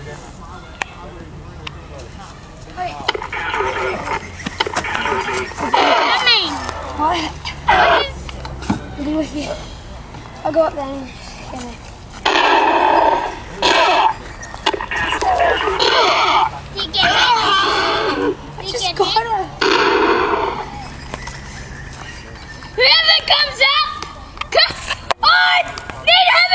Wait. What? I'll be with you. I'll go up there and get it. Do you get it? I just got her. Whoever comes out, come on! Need